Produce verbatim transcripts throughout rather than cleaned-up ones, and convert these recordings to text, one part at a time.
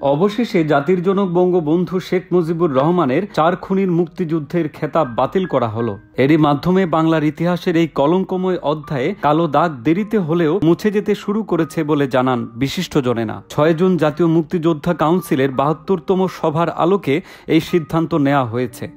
অবশেষে জাতির জনক বঙ্গবন্ধু শেখ মুজিবুর রহমানের চার খুনির মুক্তিযুদ্ধের খেতাব বাতিল করা হলো। এরই মাধ্যমে বাংলার ইতিহাসের এই কলঙ্কময় অধ্যায়ে কালো দাগ দেরিতে হলেও মুছে যেতে শুরু করেছে বলে জানান বিশিষ্টজনেরা। ছয় জুন জাতীয় মুক্তিযোদ্ধা কাউন্সিলের বাহাত্তরতম সভার আলোকে এই সিদ্ধান্ত নেওয়া হয়েছে।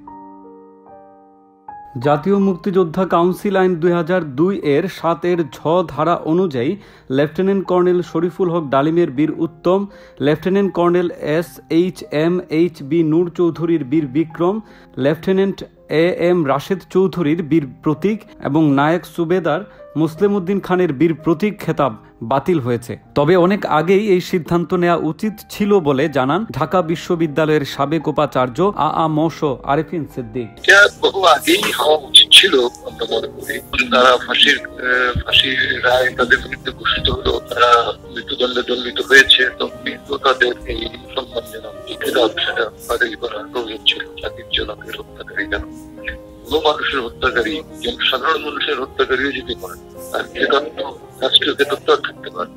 জাতীয় মুক্তিযোদ্ধা কাউন্সিল আইন দুই হাজার দুই এর সাত এর ঝ ধারা অনুযায়ী লেফটেন্যান্ট কর্নেল শরীফুল হক ডালিমের Bir Uttam, lieutenant colonel S H M H B Noor চৌধুরীর Bir Bikram, lieutenant A M Rashed চৌধুরীর বীর প্রতীক এবং নায়ক সুবেদার মুসলিম উদ্দিন খানের বীর প্রতীক খেতাব বাতিল হয়েছে। তবে অনেক আগেই এই সিদ্ধান্ত নেওয়া উচিত ছিল বলে জানান ঢাকা বিশ্ববিদ্যালয়ের সাবেক উপাচার্য আ আ ম স আরেফিন সিদ্দিক। বহু আগেই হওয়া উচিত ছিল। তারা ফাঁসির ফাঁসির রায় তাদের বিরুদ্ধে ঘোষিত হলো, তারা মৃত্যুদণ্ডে দণ্ডিত হয়েছে, তো তাদের এই সম্মানজনক খেতাব সেটা বাতিল করা প্রয়োজন ছিল। জাতির জনকের হত্যাকারী কেন, কোনো মানুষের হত্যাকারী, সাধারণ মানুষের হত্যাকারীও যদি করেন, আর খেতাব তো রাষ্ট্রীয় খেতাব তো থাকতে পারে।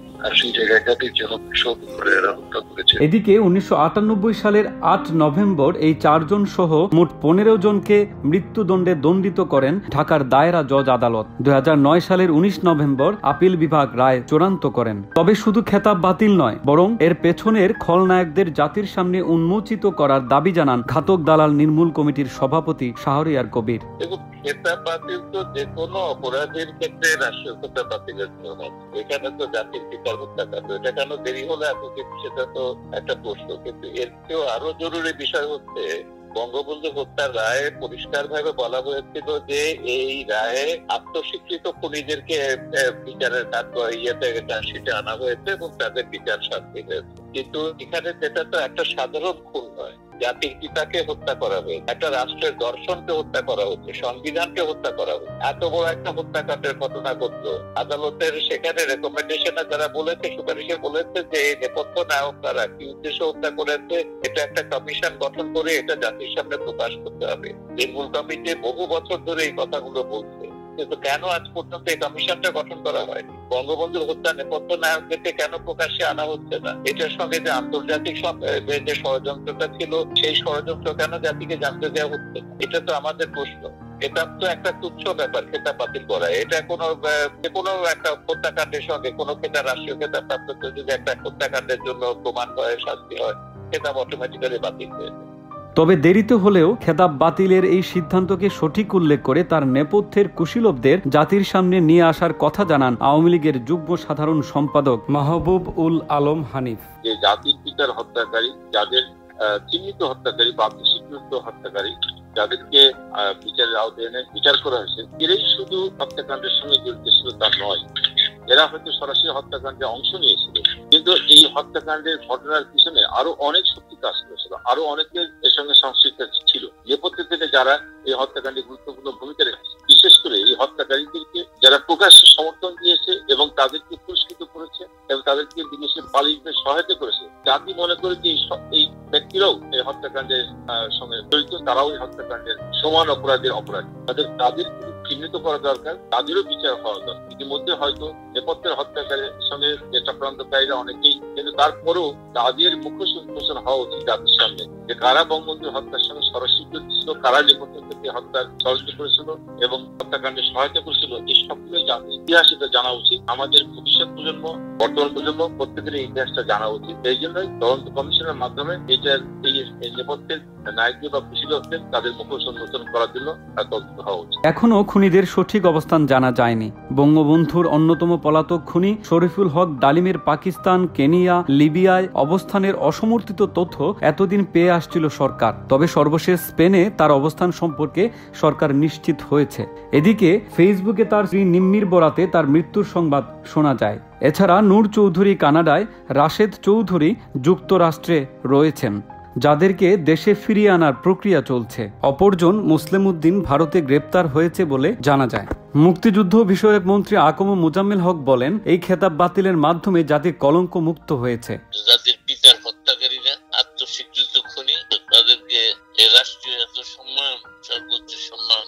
এদিকে উনিশশো আটানব্বই সালের আট নভেম্বর এই চারজন সহ মোট পনেরো জনকে মৃত্যুদণ্ডে দণ্ডিত করেন ঢাকার দায়রা জজ আদালত। দুই হাজার নয় সালের উনিশ নভেম্বর আপিল বিভাগ রায় চূড়ান্ত করেন। তবে শুধু খেতাব বাতিল নয়, বরং এর পেছনের খলনায়কদের জাতির সামনে উন্মোচিত করার দাবি জানান ঘাতক দালাল নির্মূল কমিটির সভাপতি শাহরিয়ার কবির। খেতাব বাতিল তো যে কোনো অপরাধের ক্ষেত্রে রাষ্ট্রীয় খেতাব বাতিলের নিয়ম আছে। এখানে তো জাতির পিতার হত্যাকাণ্ড, এটা কেন দেরি হলো এত কিছু সেটা তো একটা প্রশ্ন। কিন্তু এর চেয়েও আরো জরুরি বিষয় হচ্ছে বঙ্গবন্ধু হত্যার রায়ে পরিষ্কার ভাবে বলা হয়েছিল যে এই রায়ে আত্মস্বীকৃত খুনিদেরকে বিচারের ইয়েতে চার্জশিটে আনা হয়েছে এবং তাদের বিচার শাস্তি হয়েছে। কিন্তু এখানে যেটা তো একটা সাধারণ খুন নয়, জাতির পিতাকে হত্যা করা হয়েছে, একটা রাষ্ট্রের দর্শনকে হত্যা করা হচ্ছে, সংবিধানকে হত্যা করা হচ্ছে। এত বড় একটা হত্যাকাণ্ডের ঘটনা ঘটলো। আদালতের সেখানে রেকমেন্ডেশনে যারা বলেছে, সুপারিশে বলেছে যে এই নেপথ্য নায়ক তারা কি উদ্দেশ্য হত্যা করেছে, এটা একটা কমিশন গঠন করে এটা জাতির সামনে প্রকাশ করতে হবে। নির্মূল কমিটি বহু বছর ধরে এই কথাগুলো বলছে, কিন্তু কেন আজ পর্যন্ত এই কমিশনটা গঠন করা হয়নি? বঙ্গবন্ধুর হত্যা নেপথ্য নায়কদেরকে কেন প্রকাশ্যে আনা হচ্ছে না? এটার সঙ্গে যে আন্তর্জাতিক যে ষড়যন্ত্রটা ছিল, সেই ষড়যন্ত্র কেন জাতিকে জানতে দেওয়া হচ্ছে? এটা তো আমাদের প্রশ্ন। এটা তো একটা তুচ্ছ ব্যাপার খেতাব বাতিল করা। এটা কোনো কোনো একটা হত্যাকাণ্ডের সঙ্গে কোনো খেতাব রাষ্ট্রীয় খেতাব প্রাপ্ত যদি একটা হত্যাকাণ্ডের জন্য প্রমাণ হয়, শাস্তি হয়, খেতাব অটোমেটিক্যালি বাতিল হয়ে যায়। তবে দেরিতে হলেও খেতাব বাতিলের এই সিদ্ধান্তকে সঠিক উল্লেখ করে তার নেপথ্যের কুশীলবদের জাতির সামনে নিয়ে আসার কথা জানান আওয়ামী লীগের যুগ্ম সাধারণ সম্পাদক মাহবুব উল আলম হানিফ। যে জাতির পিতার হত্যাকারী, যাদের চিহ্নিত হত্যাকারী বা স্বীকৃত হত্যাকারী, যাদেরকে বিচারের আওতায় এনে বিচার করা হয়েছে, এরাই শুধু হত্যাকাণ্ডের সঙ্গে জড়িত ছিল তা নয়। এরা হয়তো সরাসরি হত্যাকাণ্ডে অংশ নিয়েছিল, কিন্তু এই হত্যাকাণ্ডের ঘটনার পিছনে আরো অনেক শক্তি কাজ করেছিল, আরো অনেকের এর সঙ্গে সংশ্লিষ্ট ছিল। নেপথ্য থেকে যারা এই হত্যাকাণ্ডে গুরুত্বপূর্ণ ভূমিকা রেখেছে, বিশেষ করে এই হত্যাকারীদেরকে যারা প্রকাশ্যে সমর্থন দিয়েছে এবং তাদেরকে পুরস্কৃত করেছে এবং তাদেরকে বিদেশে পালিয়ে সহায়তা করেছে, জাতি মনে করে যে এই ব্যক্তিরাও এই হত্যাকাণ্ডের সঙ্গে জড়িত, তারাও এই হত্যাকাণ্ডের সমান অপরাধের অপরাধী। তাদের তাদের চিহ্নিত করা দরকার, তাদেরও বিচার হওয়া দরকার। ইতিমধ্যে হয়তো নেপথ্যের হত্যাকারীর সঙ্গে চক্রান্তকারীরা অনেকেই, কিন্তু তারপরেও তাদের মুখ্য উন্মোচন হওয়া উচিত জাতির সামনে যে কারা বঙ্গবন্ধুর হত্যার সঙ্গে সরাসরি জড়িত ছিল, কারা নেপথ্য থেকে হত্যার ষড়যন্ত্র করেছিল এবং হত্যাকাণ্ডে সহায়তা করেছিল। এই সবগুলো জাতির ইতিহাস এটা জানা উচিত। আমাদের ভবিষ্যৎ প্রজন্ম, বর্তমান প্রজন্ম প্রত্যেকের এই ইতিহাসটা জানা উচিত। এই জন্যই তদন্ত কমিশনের মাধ্যমে এটার এই নেপথ্যের নায়কদের বা কুশীলবদের তাদের মুখ উন্মোচন করার জন্য তদন্ত হওয়া উচিত। এখনো খুনিদের সঠিক অবস্থান জানা যায়নি। বঙ্গবন্ধুর অন্যতম পলাতক খুনি শরীফুল হক ডালিমের পাকিস্তান, কেনিয়া, লিবিয়ায় অবস্থানের অসমর্থিত তথ্য এতদিন পেয়ে আসছিল সরকার। তবে সর্বশেষ স্পেনে তার অবস্থান সম্পর্কে সরকার নিশ্চিত হয়েছে। এদিকে ফেসবুকে তার স্ত্রী নিম্মির বরাতে তার মৃত্যুর সংবাদ শোনা যায়। এছাড়া নূর চৌধুরী কানাডায়, রাশেদ চৌধুরী যুক্তরাষ্ট্রে রয়েছেন, যাদেরকে দেশে ফিরিয়ে আনার প্রক্রিয়া চলছে। অপরজন মুসলিম উদ্দিন ভারতে গ্রেপ্তার হয়েছে বলে জানা যায়। মুক্তিযুদ্ধ বিষয়ক মন্ত্রী আকম মোজাম্মেল হক বলেন, এই খেতাব বাতিলের মাধ্যমে জাতি কলঙ্ক মুক্ত হয়েছে। জাতির পিতার হত্যাকারীরা আত্মস্বীকৃত খুনি, তাদেরকে রাষ্ট্রীয় এত সম্মান, সর্বোচ্চ সম্মান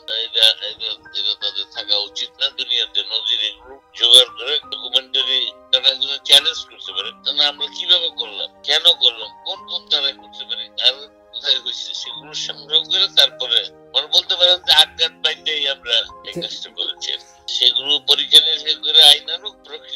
তাদের থাকা উচিত না। দুনিয়াতে নজির এগুলো জোগাড় করে ডকুমেন্টারি তারা চ্যালেঞ্জ করতে পারে। আমরা কিভাবে করলাম, কেন করলাম, কোন কোন এই কাজটা করেছে। সেগুলো পরীক্ষা নিরীক্ষা করে আইনানুগ প্রক্রিয়া